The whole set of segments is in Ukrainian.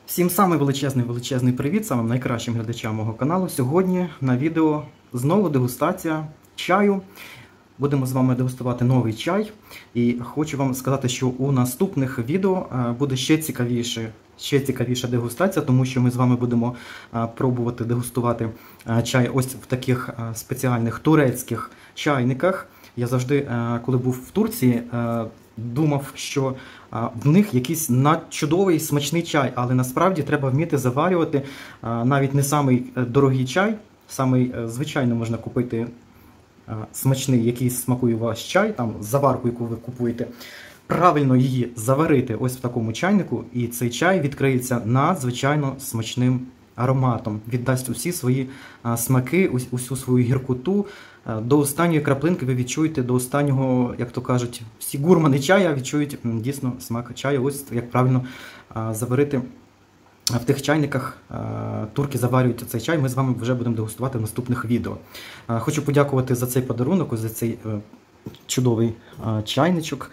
Всім самий величезний привіт, самим найкращим глядачам мого каналу. Сьогодні на відео знову дегустація чаю. Будемо з вами дегустувати новий чай. І хочу вам сказати, що у наступних відео буде ще цікавіша дегустація, тому що ми з вами будемо пробувати дегустувати чай ось в таких спеціальних турецьких чайниках. Я завжди, коли був в Турції, думав, що в них якийсь надчудовий смачний чай, але насправді треба вміти заварювати навіть не самий дорогий чай, самий звичайно можна купити смачний, який смакує ваш чай, там заварку, яку ви купуєте, правильно її заварити ось в такому чайнику, і цей чай відкриється надзвичайно смачним ароматом, віддасть усі свої смаки, усю свою гіркоту. До останньої краплинки ви відчуєте, до останнього, як то кажуть, всі гурмани чая відчують дійсно смак чаю. Ось як правильно заварити в тих чайниках. Турки заварюють цей чай, ми з вами вже будемо дегустувати в наступних відео. Хочу подякувати за цей подарунок, за цей чудовий чайничок.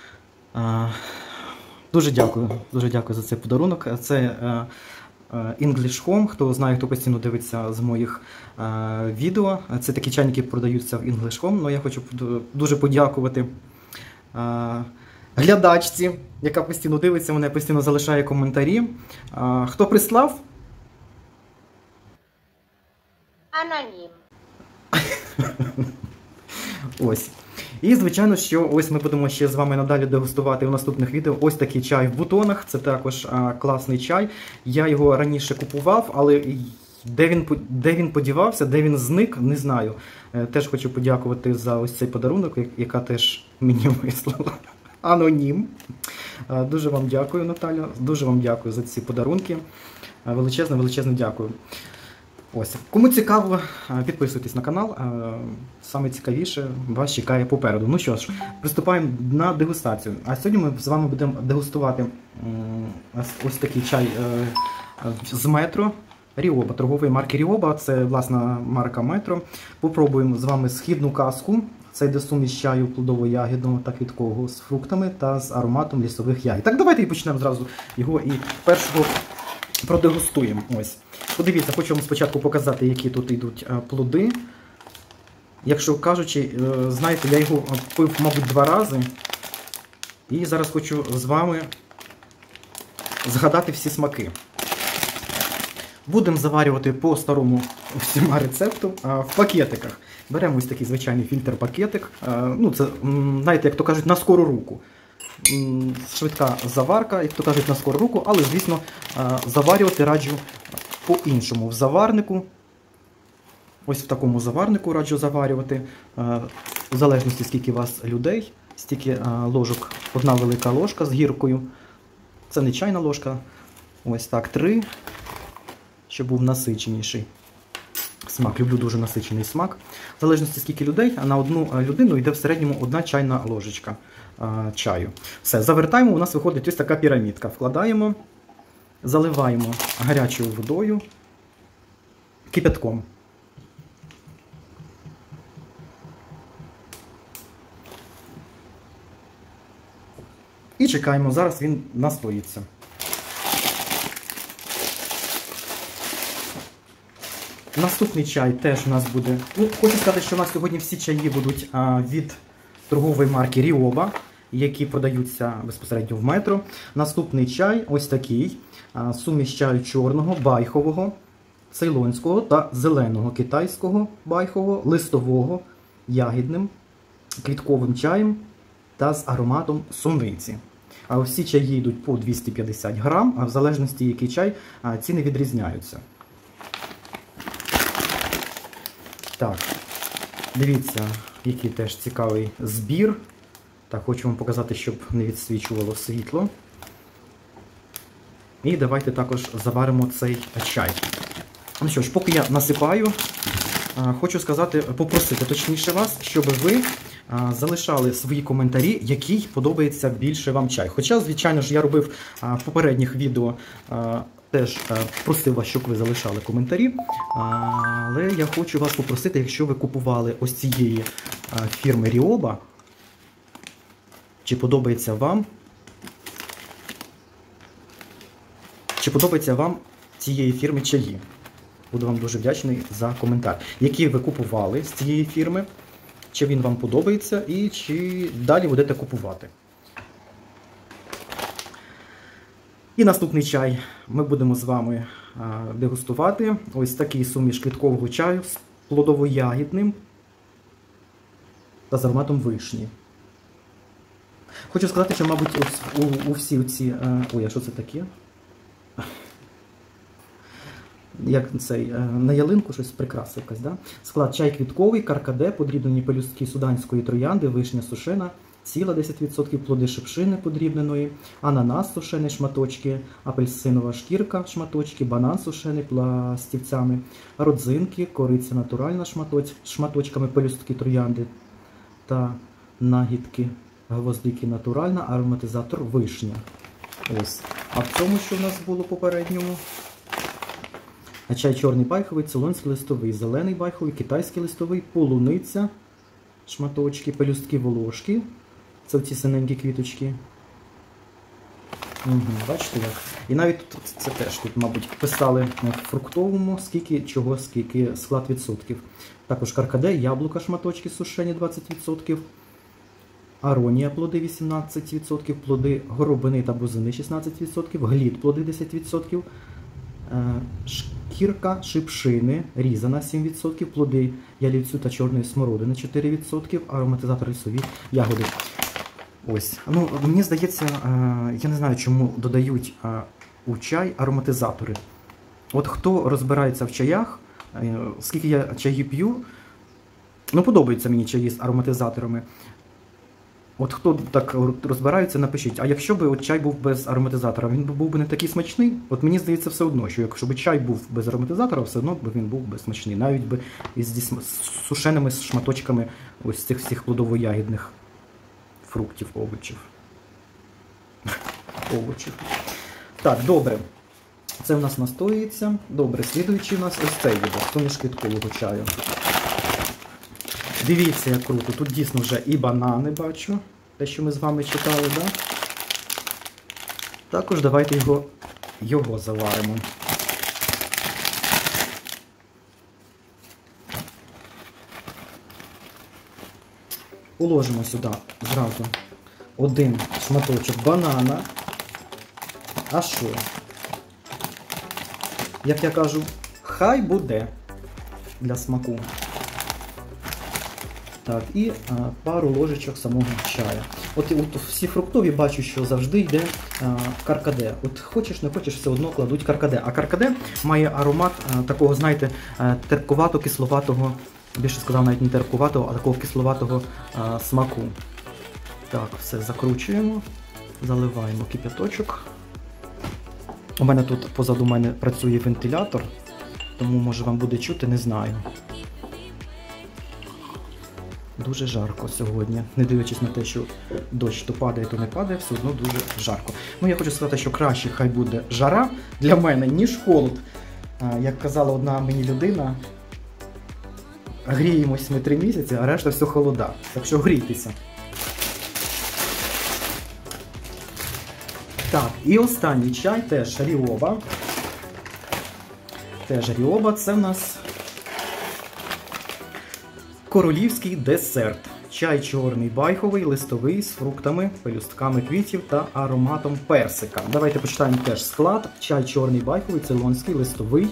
Дуже дякую за цей подарунок. Це English Home, хто знає, хто постійно дивиться з моїх відео. Це такі чайники продаються в English Home, але я хочу дуже подякувати глядачці, яка постійно дивиться, вона постійно залишає коментарі. Хто прислав? Анонім. Ось. І, звичайно, що ось ми будемо ще з вами надалі дегустувати в наступних відео ось такий чай в бутонах. Це також класний чай. Я його раніше купував, але де він подівався, де він зник, не знаю. Теж хочу подякувати за ось цей подарунок, яка теж мені вислала. Анонім. Дуже вам дякую, Наталя. Дуже вам дякую за ці подарунки. Величезне дякую. Ось, кому цікаво, підписуйтесь на канал, саме цікавіше вас чекає попереду. Ну що ж, приступаємо на дегустацію. А сьогодні ми з вами будемо дегустувати ось такий чай з Метро, Ріоба, торгової марки Ріоба, це власна марка Метро. Попробуємо з вами східну казку. Це йде суміш чаю плодово-ягідного та квіткового з фруктами та з ароматом лісових ягід. Так, давайте і почнемо зразу його і першого продегустуємо. Ось. Подивіться, хочу вам спочатку показати, які тут йдуть плоди. Якщо кажучи, знаєте, я його пив, мабуть, 2 рази. І зараз хочу з вами згадати всі смаки. Будемо заварювати по старому всіма рецепту в пакетиках. Беремо ось такий звичайний фільтр-пакетик. Ну, це, знаєте, як то кажуть, на скору руку. Швидка заварка, як то кажуть, на скору руку, але, звісно, заварювати раджу по-іншому. В заварнику, ось в такому заварнику раджу заварювати. В залежності, скільки у вас людей, стільки ложок, 1 велика ложка з гіркою. Це не чайна ложка. Ось так, 3, щоб був насиченіший смак. Люблю дуже насичений смак. В залежності, скільки людей, на одну людину йде в середньому 1 чайна ложечка чаю. Все, завертаємо, у нас виходить ось така пірамідка. Вкладаємо, заливаємо гарячою водою, кипятком. І чекаємо, зараз він настоїться. Наступний чай теж у нас буде... Ну, хочу сказати, що у нас сьогодні всі чаї будуть від торгової марки Ріоба, які продаються безпосередньо в Метро. Наступний чай ось такий. Суміш чаю чорного, байхового, цейлонського та зеленого китайського байхового, листового, ягідним, квітковим чаєм та з ароматом суниці. А всі чаї йдуть по 250 грам, а в залежності який чай, ціни відрізняються. Так, дивіться, який теж цікавий збір. Так, хочу вам показати, щоб не відсвічувало світло. І давайте також заваримо цей чай. Ну що ж, поки я насипаю, хочу сказати, попросити точніше вас, щоб ви залишали свої коментарі, який подобається більше вам чай. Хоча, звичайно ж, я робив в попередніх відео, теж просив вас, щоб ви залишали коментарі. Але я хочу вас попросити, якщо ви купували ось цієї фірми Ріоба, чи подобається вам чи подобається вам цієї фірми чаї. Буду вам дуже вдячний за коментар. Які ви купували з цієї фірми, чи він вам подобається і чи далі будете купувати. І наступний чай ми будемо з вами дегустувати. Ось такий суміш квіткового чаю з плодово-ягідним та з ароматом вишні. Хочу сказати, що, мабуть, у всі ці... Ой, а що це таке? Як цей, на ялинку щось прикраса якась, да? Склад: чай квітковий, каркаде, подрібнені пелюстки суданської троянди, вишня сушена, ціла 10%, плоди шипшини подрібненої, ананас сушений шматочки, апельсинова шкірка шматочки, банан сушений пластівцями, родзинки, кориця натуральна шматочками, пелюстки троянди та нагідки гвоздики натуральна, ароматизатор вишня. Ось. А в цьому, що в нас було попередньому? Чай чорний байховий, цейлонський листовий, зелений байховий, китайський листовий, полуниця, шматочки, пелюстки волошки. Це ці синенькі квіточки. Угу, бачите як? І навіть тут, це теж тут, мабуть, писали в фруктовому, скільки чого, скільки склад відсотків. Також каркаде, яблука, шматочки сушені 20%. Аронія плоди 18%, плоди горобини та бузини 16%, глід плоди 10%. Шкірка шипшини різана 7%, плоди ялівцю та чорної смородини 4%, ароматизатор лісові ягоди. Ось. Ну, мені здається, я не знаю, чому додають у чай ароматизатори. От хто розбирається в чаях, скільки я чаї п'ю, ну подобаються мені чаї з ароматизаторами. От хто так розбирається, напишіть. А якщо б чай був без ароматизатора, він був би не такий смачний? От мені здається все одно, що якщо б чай був без ароматизатора, все одно б він був би смачний. Навіть би із сушеними шматочками ось цих всіх плодово-ягідних фруктів, овочів. Так, добре. Це в нас настоюється. Добре, слідуючий у нас ось цей буде, суміш квіткового чаю. Дивіться, як круто. Тут дійсно вже і банани бачу, те, що ми з вами читали, да? Також давайте його заваримо. Уложимо сюди зразу один шматочок банана. А що? Як я кажу, хай буде для смаку. Так, і пару ложечок самого чаю. От всі фруктові бачу, що завжди йде каркаде. От хочеш, не хочеш, все одно кладуть каркаде. А каркаде має аромат такого, знаєте, терпкувато-кисловатого, більше сказав, навіть не терпкуватого, а такого кисловатого смаку. Так, все закручуємо, заливаємо кип'яточок. У мене тут позаду мене працює вентилятор, тому може вам буде чути, не знаю. Дуже жарко сьогодні, не дивлячись на те, що дощ то падає, то не падає, все одно дуже жарко. Ну, я хочу сказати, що краще хай буде жара для мене, ніж холод. Як казала одна мені людина, гріємось ми 3 місяці, а решта все холода. Так що грійтеся. Так, і останній чай теж Ріоба. Це в нас королівський десерт. Чай чорний байховий, листовий, з фруктами, пелюстками квітів та ароматом персика. Давайте почитаємо теж склад. Чай чорний байховий, цейлонський, листовий.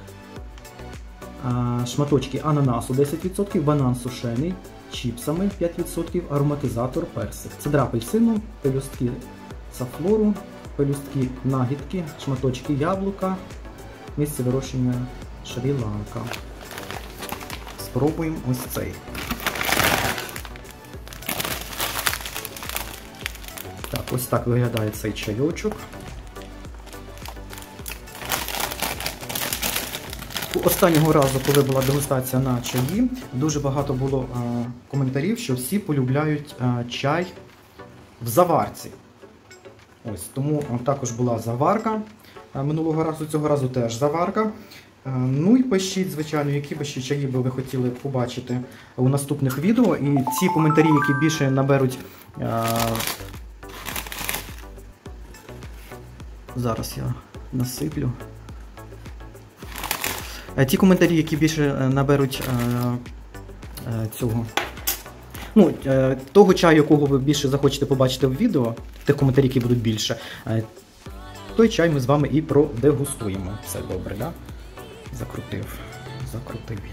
Шматочки ананасу 10%, банан сушений, чіпсами 5%, ароматизатор персик. Цедра апельсину, пелюстки сафлору, пелюстки нагідки, шматочки яблука, місце вирощення Шрі-Ланка. Спробуємо ось цей. Так, ось так виглядає цей чайочок. Останнього разу, коли була дегустація на чаї, дуже багато було коментарів, що всі полюбляють чай в заварці. Ось, тому також була заварка минулого разу, цього разу теж заварка. Ну і пишіть, звичайно, які б ще чаї би ви хотіли побачити у наступних відео. І ці коментарі, які більше наберуть... Зараз я насиплю. Ті коментарі, які більше наберуть цього, ну, того чаю, якого ви більше захочете побачити в відео, тих коментарів, які будуть більше, той чай ми з вами і продегустуємо. Все добре, да? Закрутив я.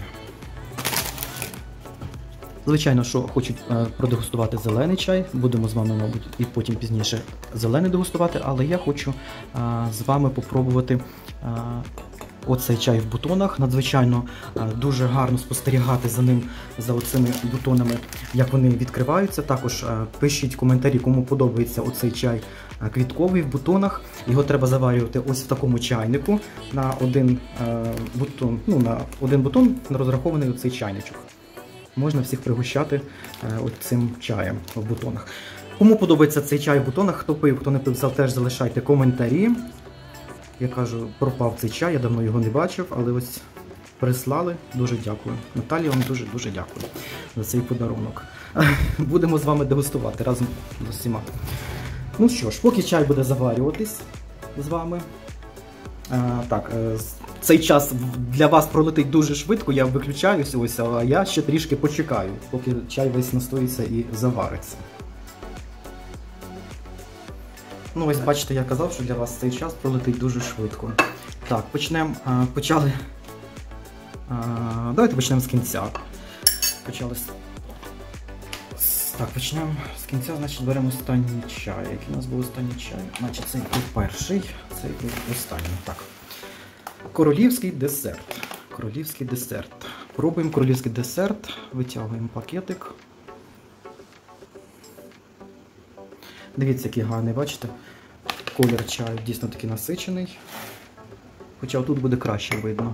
Звичайно, що хочуть продегустувати зелений чай, будемо з вами, мабуть, і потім пізніше зелений дегустувати, але я хочу з вами попробувати оцей чай в бутонах. Надзвичайно дуже гарно спостерігати за ним, за оцими бутонами, як вони відкриваються. Також пишіть коментарі, кому подобається оцей чай квітковий в бутонах. Його треба заварювати ось в такому чайнику на один бутон, ну, на один бутон розрахований оцей чайничок. Можна всіх пригощати цим чаєм в бутонах. Кому подобається цей чай в бутонах, хто пив, хто не пив, теж залишайте коментарі. Я кажу, пропав цей чай, я давно його не бачив, але ось прислали. Дуже дякую. Наталія, вам дуже-дуже дякую за цей подарунок. Будемо з вами дегустувати разом з усіма. Ну що ж, поки чай буде заварюватись з вами. Так, цей час для вас пролетить дуже швидко, я виключаюся ось, а я ще трішки почекаю, поки чай весь настоїться і завариться. Ну ось бачите, я казав, що для вас цей час пролетить дуже швидко. Так, давайте почнемо з кінця. Почнемо з кінця, значить беремо останній чай. Який у нас був останній чай? Значить цей був перший, цей був останній. Так. Королівський десерт. Пробуємо королівський десерт, витягуємо пакетик. Дивіться, який гарний, бачите? Колір чаю дійсно такий насичений. Хоча тут буде краще видно.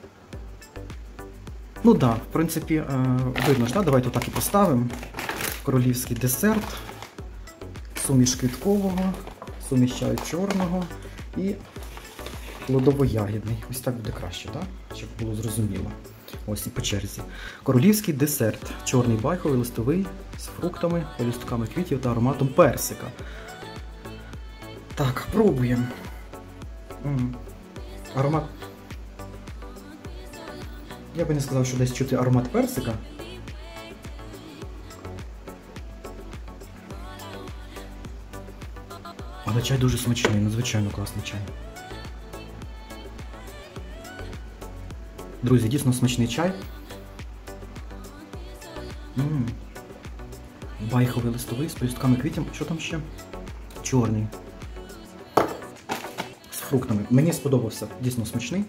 Ну так, в принципі, видно ж, да? Давайте отак і поставимо. Королівський десерт, суміш квіткового, суміш чаю чорного і плодово-ягідний. Ось так буде краще, так? Щоб було зрозуміло. Ось і по черзі. Королівський десерт. Чорний байховий, листовий, з фруктами, пелюстками квітів та ароматом персика. Так, пробуємо. Аромат. Я би не сказав, що десь чути аромат персика. Але чай дуже смачний, надзвичайно класний чай. Друзі, дійсно смачний чай. Байховий листовий з пелюстками квітів. Що там ще? Чорний. З фруктами. Мені сподобався. Дійсно смачний.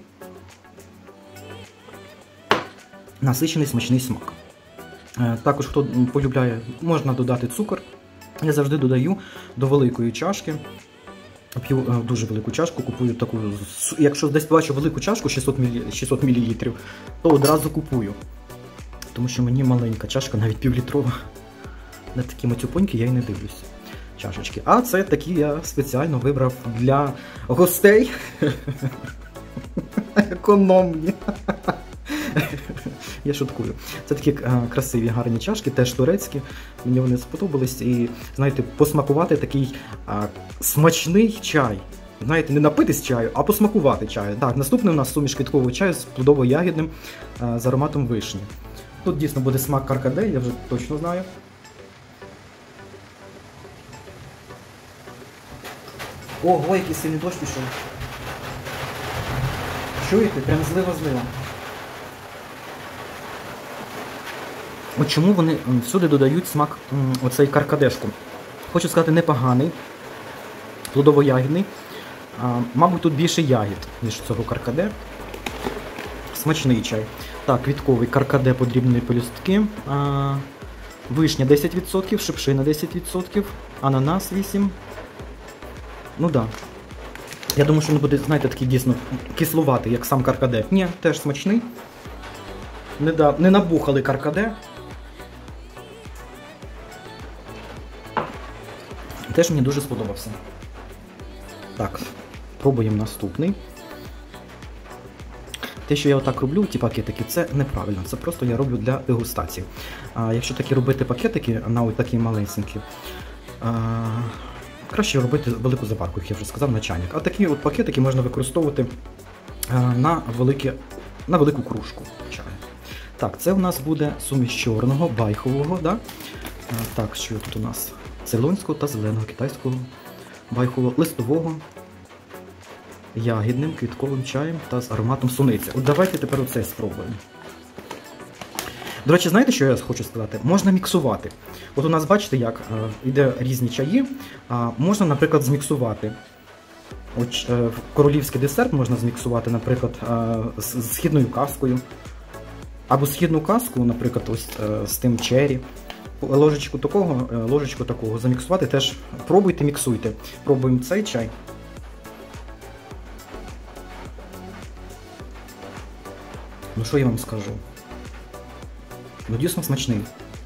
Насичений смачний смак. Також, хто полюбляє, можна додати цукор. Я завжди додаю до великої чашки. П'ю дуже велику чашку, купую таку, якщо десь бачу велику чашку 600 мл, то одразу купую. Тому що мені маленька чашка, навіть півлітрова. На такі матюпоньки я й не дивлюсь. Чашечки. А це такі я спеціально вибрав для гостей. Економні. Я шуткую. Це такі красиві, гарні чашки, теж турецькі. Мені вони сподобались. І, знаєте, посмакувати такий смачний чай. Знаєте, не напитись чаю, а посмакувати чаю. Так, наступний у нас суміш квіткового чаю з плодово-ягідним з ароматом вишні. Тут дійсно буде смак каркаде, я вже точно знаю. Ого, який сильний дощ пішов. Чуєте? Прям злива-злива. От чому вони всюди додають смак оцей каркадешку? Хочу сказати, непоганий, плодово-ягідний. Мабуть, тут більше ягід, ніж цього каркаде. Смачний чай. Так, квітковий каркаде, подрібні пелюстки. Вишня 10%, шипшина 10%, ананас 8%. Ну так. Да. Я думаю, що він буде, знаєте, такий дійсно кислуватий, як сам каркаде. Ні, теж смачний. Не набухали каркаде. Теж мені дуже сподобався. Так, пробуємо наступний. Те, що я отак роблю, ті пакетики, це неправильно. Це просто я роблю для дегустації. Якщо такі робити пакетики на ось такі малесенькі, краще робити велику заварку, як я вже сказав, на чайник. А такі от пакетики можна використовувати на велику кружку чаю. Так, це у нас буде суміш чорного, байхового, да? Так, що тут у нас? Цейлонського та зеленого, китайського, байхового, листового, ягідним, квітковим чаєм та з ароматом суниці. От давайте тепер оце спробуємо. До речі, знаєте, що я хочу сказати? Можна міксувати. От у нас, бачите, як йде різні чаї. Можна, наприклад, зміксувати. От, королівський десерт можна зміксувати, наприклад, з східною казкою. Або східну казку, наприклад, ось з тим чері. Ложечку такого заміксувати. Теж пробуйте, міксуйте. Пробуємо цей чай. Ну що я вам скажу? Ну, дійсно смачний.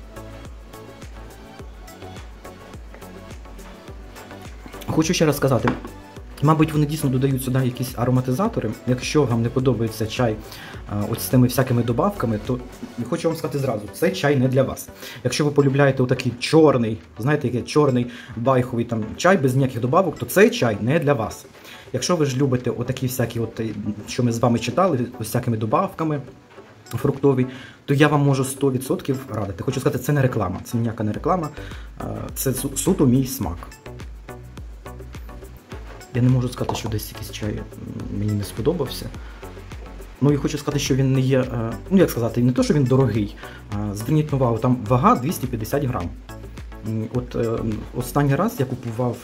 Хочу ще раз сказати, мабуть, вони дійсно додають сюди якісь ароматизатори. Якщо вам не подобається чай ось з тими всякими добавками, то хочу вам сказати зразу, цей чай не для вас. Якщо ви полюбляєте отакий чорний, знаєте, який чорний байховий там чай без ніяких добавок, то цей чай не для вас. Якщо ви ж любите отакі всякі, що ми з вами читали, з всякими добавками, фруктовий, то я вам можу 100% радити. Хочу сказати, це не реклама, це ніяка не реклама, це суто мій смак. Я не можу сказати, що десь якийсь чай мені не сподобався. Ну і хочу сказати, що він не є, ну як сказати, не то, що він дорогий. Зверніть увагу, там вага 250 грам. От останній раз я купував...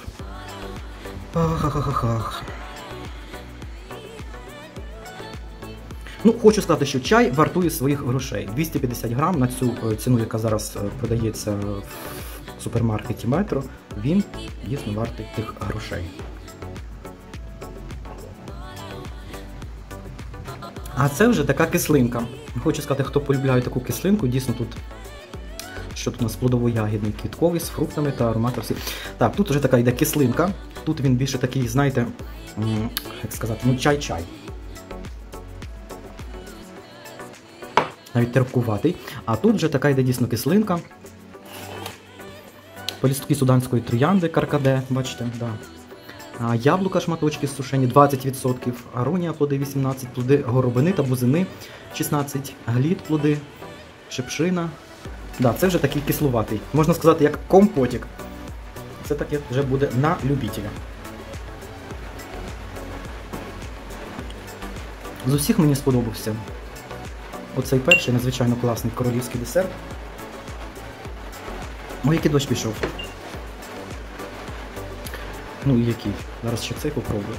Ну, хочу сказати, що чай вартує своїх грошей. 250 грам на цю ціну, яка зараз продається в супермаркеті Метро, він дійсно вартий тих грошей. А це вже така кислинка. Хочу сказати, хто полюбляє таку кислинку, дійсно тут, що тут у нас плодово-ягідний, квітковий, з фруктами та ароматом. Так, тут вже така йде кислинка. Тут він більше такий, знаєте, як сказати, ну чай-чай. Навіть терпкуватий. А тут вже така йде дійсно кислинка. Полістки суданської троянди, каркаде, бачите, да. Яблука шматочки сушені 20%, аронія плоди 18%, плоди горобини та бузини 16%, глід плоди, шипшина. Да, це вже такий кислуватий. Можна сказати, як компотик. Це таке вже буде на любителя. З усіх мені сподобався оцей перший надзвичайно класний королівський десерт. Ой, який дощ пішов. Ну і який? Зараз ще цей попробую.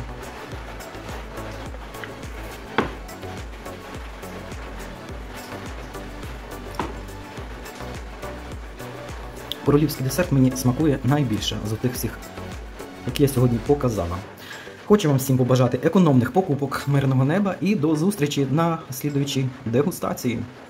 Королівський десерт мені смакує найбільше з тих всіх, які я сьогодні показала. Хочу вам всім побажати економних покупок, мирного неба і до зустрічі на слідуючій дегустації.